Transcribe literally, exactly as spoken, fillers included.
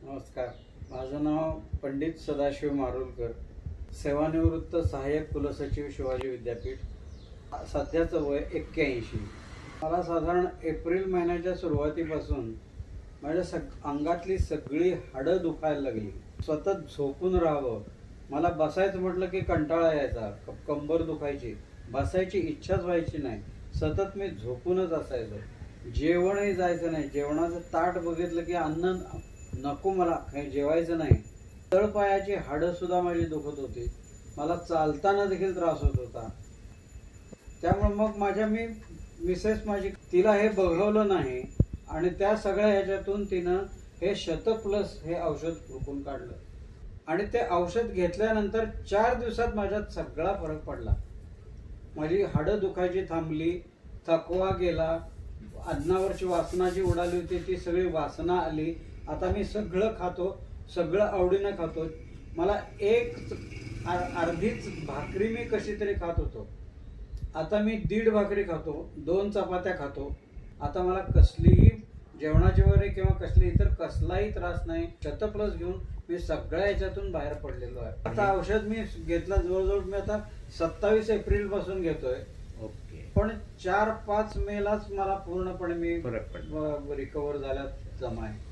नमस्कार, माझं नाव पंडित सदाशिव मारुलकर, सेवानिवृत्त सहाय्यक कुलसचिव शिवाजी विद्यापीठ. सध्याचं वय एक्क्याऐंशी. मला साधारण एप्रिल महिन्याच्या सुरुवातीपासून माझ्या सग अंगातली सगळी हाडं दुखायला लागली. सतत झोपून राहावं, मला बसायचं म्हटलं की कंटाळा यायचा, कंबर दुखायची, बसायची इच्छाच व्हायची नाही. सतत मी झोपूनच असायचो. जेवणही जायचं नाही. जेवणाचं ताट बघितलं की अन्न नको, मला काही जेवायचं नाही. तळपायाची हाडं सुद्धा माझी दुखत होती. मला चालताना देखील त्रास होत होता. त्यामुळे मग माझ्या मी मिसेस माझी तिला हे बघवलं नाही आणि त्या सगळ्या ह्याच्यातून तिनं हे शत प्लस हे औषध हुडकून काढलं आणि ते औषध घेतल्यानंतर चार दिवसात माझ्यात सगळा फरक पडला. माझी हाडं दुखायची थांबली, थकवा गेला, अन्नावरची वासना जी उडाली होती ती सगळी वासना आली. आता मी सगळं खातो, सगळं आवडीनं खातो. मला एक अर्धीच भाकरी मी कशी तरी खात होतो, आता मी दीड भाकरी खातो, दोन चपात्या खातो. आता मला कसलीही जेवणाची वगैरे किंवा कसली इतर कसलाही त्रास नाही. शत प्लस घेऊन मी सगळ्या याच्यातून बाहेर पडलेलो आहे. आता औषध मी घेतलं जवळजवळ मी आता सत्तावीस एप्रिल पासून घेतोय. ओके. पण चार पाच मे लाच मला पूर्णपणे मी फरक पडला. रिकवर झाल्यात जमा आहे.